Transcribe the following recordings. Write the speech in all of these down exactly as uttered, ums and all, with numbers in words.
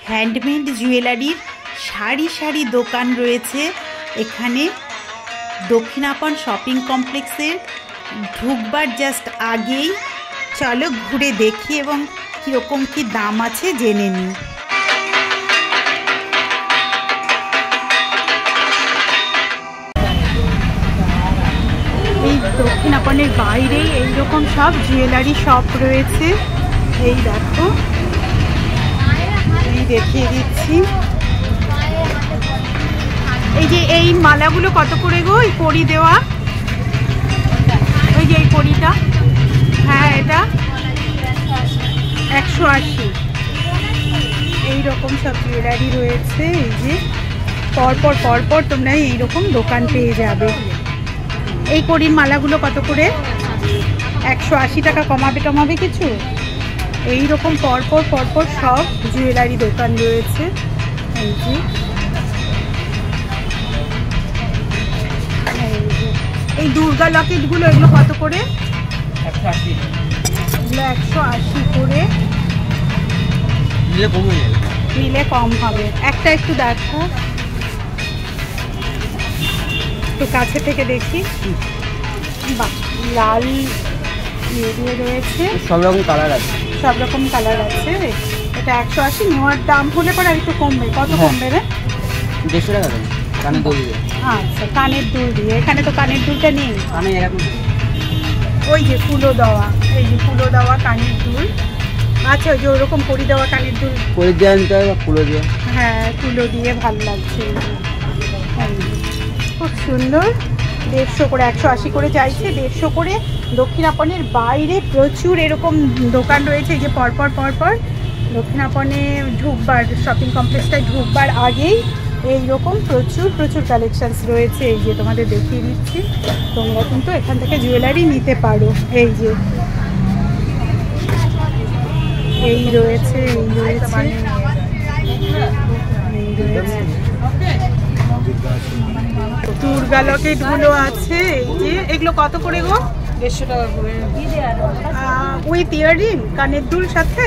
Handmade জুয়েলারির সারি সারি দোকান রয়েছে এখানে। দক্ষিণাপন শপিং কমপ্লেক্সের ঢুকবার জাস্ট আগেই। চলো ঘুরে দেখি এবং কীরকম কী দাম আছে জেনে নিই। এই দক্ষিণাপনের বাইরেই এইরকম সব জুয়েলারি শপ রয়েছে। এই দেখো, এই দেখিয়ে দিচ্ছি। এই যে এই মালাগুলো কত করে গো? এই কড়ি দেওয়া, ওই যে এই কড়িটা, হ্যাঁ এটা একশো আশি। এইরকম সব জুয়েলারি রয়েছে। এই যে পরপর পরপর তোমরা এইরকম দোকান পেয়ে যাবে। এই কড়ির মালাগুলো কত করে? একশো আশি টাকা। কমাবে টমাবে কিছু? এইরকম পরপর পরপর সব জুয়েলারি দোকান রয়েছে। এই যে এই দুর্গা লকেটগুলো, এগুলো কত করে? এগুলো একশো আশি করে। নিলে কম হবে। একটা একটু দেখো, একটু কাছে থেকে দেখি। বাহ, লাল দিয়ে রয়েছে, সব রকম কালার আছে, সব রকম কালার আছে। এটা একশো আশি। নেওয়ার দাম হলে পরে আর একটু কমবে। কত কমবে রে? দেড়শো টাকা দেবে কানের দুল দিয়ে। আচ্ছা, কানের দুল দিয়ে। এখানে তো কানের দুলটা নেই। ওই যে ফুলো দেওয়া, এই যে ফুলো দেওয়া কানের দুল। আচ্ছা, ওই যে ওরকম কড়ি দেওয়া কানের দুল। কড়ি দিয়ে আনতে হবে, ফুলো দিয়ে। হ্যাঁ, ফুলো দিয়ে ভালো লাগছে। খুব সুন্দর। দেড়শো করে, একশো আশি করে চাইছে, দেড়শো করে। দক্ষিণাপনের বাইরে প্রচুর এরকম দোকান রয়েছে। এই যে পরপর পরপর দক্ষিণাপনে ঢুকবার, শপিং কমপ্লেক্সটায় ঢুকবার আগেই এইরকম প্রচুর প্রচুর কালেকশানস রয়েছে। এই যে তোমাদের দেখিয়ে দিচ্ছি, তোমরা কিন্তু এখান থেকে জুয়েলারি নিতে পারো। এই যে এই রয়েছে, এই রয়েছে, এই রয়েছে। দুর্গা লকেটগুলো আছে। এই যে এগুলো কত করে গো? দেড়শো টাকা করে। উইথ ইয়ারিং, কানের দুল সাথে।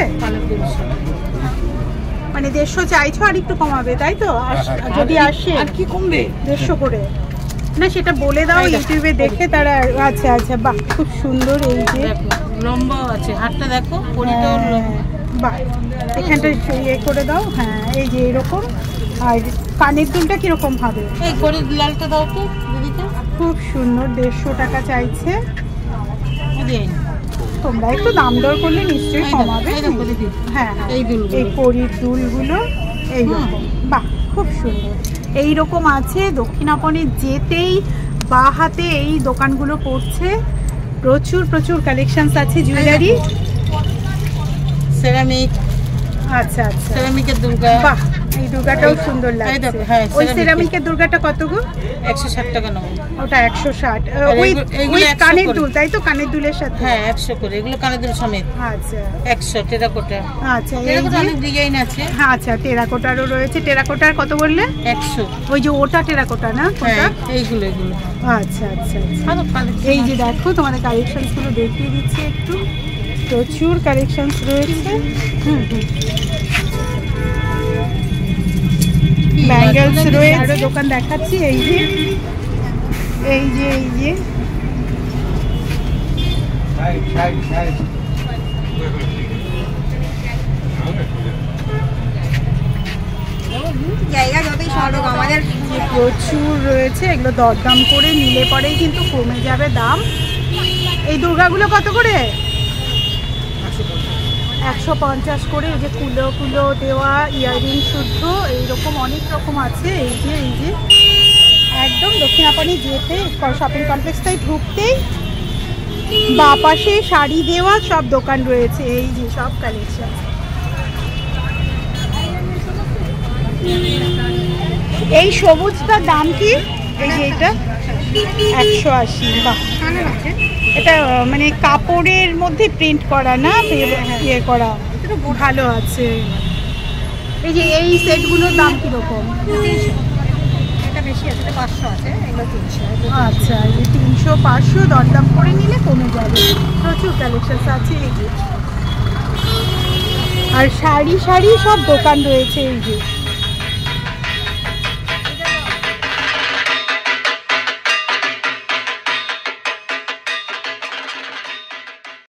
মানে দেড়শো চাইছো, আর একটু কমাবে তাই তো? যদি আসে আর কি কমবে? দেড়শো করে না, সেটা বলে দাও ইউটিউবে দেখে তারা। আচ্ছা আচ্ছা, বাহ, খুব সুন্দর। এই যে লম্বা আছে, হাতটা দেখো, পরিটাও বাহ, এখানটা ইয়ে করে দাও। হ্যাঁ, এই যে এরকম। আর কানের দুলটা কিরকম হবে? এই করে লালটা দাও তো দিদিকে। খুব সুন্দর। দেড়শো টাকা চাইছে। তোমরা একটু দাম দর করলে নিশ্চয়ই কমাবে। হ্যাঁ, এই কড়ির দুলগুলো এইরকম। বাহ, খুব সুন্দর। এইরকম আছে। দক্ষিণাপনে যেতেই বা হাতে এই দোকানগুলো পড়ছে। প্রচুর প্রচুর কালেকশনস আছে জুয়েলারি, সেরামিক। আচ্ছা আচ্ছা, সেরামিকের দুর্গা। বাহ, এই দুর্গাটাও সুন্দর লাগছে। ওই সেরামিকের দুর্গাটা কত গো? একশো ষাট টাকা নেব। ওটা একশো ষাট। ওই কানের দুল তাই তো? কানের দুলের সাথে। হ্যাঁ, একশো করে। এগুলো কানের দুল সমেত। আচ্ছা, একশো। টেরাকোটা। আচ্ছা, টেরাকোটা অনেক ডিজাইন আছে। হ্যাঁ, আচ্ছা, টেরাকোটারও রয়েছে। টেরাকোটার কত বললে? একশো। ওই যে ওটা টেরাকোটা না? হ্যাঁ, এইগুলো এগুলো। আচ্ছা আচ্ছা আচ্ছা। এই যে দেখো, তোমাদের কালেকশনসগুলো দেখিয়ে দিচ্ছি একটু। প্রচুর কালেকশনস রয়েছে। হুম হুম, ব্যাঙ্গেলস রয়েছে। আরো দোকান দেখাচ্ছি। এই যে এই যে এই যে জায়গা যতই সড়ক আমাদের প্রচুর রয়েছে। এগুলো দরদাম করে নিলে পরেই কিন্তু কমে যাবে দাম। এই দুর্গাগুলো কত করে? একশো পঞ্চাশ করে। এই যে কুলো কুলো দেওয়া ইয়াররিং শুদ্ধ, এইরকম অনেক রকম আছে। এই যে এই যে একদম দক্ষিণাপনে যেতে, শপিং কমপ্লেক্সটাই ঢুকতেই বা পাশে শাড়ি দেওয়া সব দোকান রয়েছে। এই যে সব কালেকশন। এই সবুজটার দাম কি? এই যে এটা একশো আশি। বাহ, এটা মানে কাপড়ের মধ্যে প্রিন্ট করা না, ইয়ে করা, ভালো আছে। এই যে এই সেটগুলোর দাম কিরকম? এটা বেশি আছে, পাঁচশো আছে, এগুলো তিনশো। আচ্ছা, এই যে তিনশো পাঁচশো দরদাম করে নিলে কমে যাবে। প্রচুর কালেকশন আছে। এই যে আর শাড়ি শাড়ি সব দোকান রয়েছে এই যে।